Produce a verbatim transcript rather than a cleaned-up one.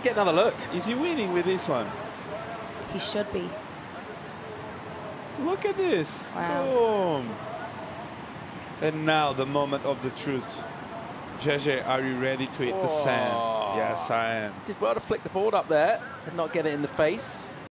get another look. Is he winning with this one? He should be. Look at this. Wow. Boom. And now the moment of the truth. Jéjé, are you ready to hit the sand? Yes, I am. Did well to flick the board up there and not get it in the face.